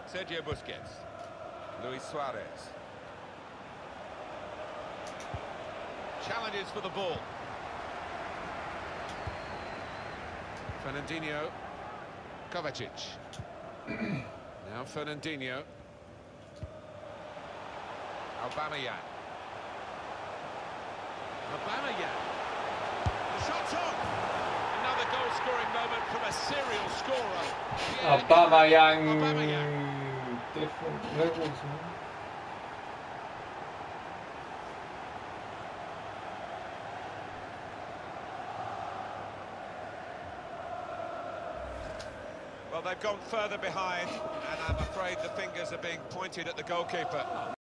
Sergio Busquets. Luis Suarez. Challenges for the ball. Fernandinho. Kovacic. Now Fernandinho. Aubameyang. Aubameyang. The shot's on. Another goal-scoring moment from a serial scorer. Aubameyang. Aubameyang. Different levels, man. Well, they've gone further behind, and I'm afraid the fingers are being pointed at the goalkeeper.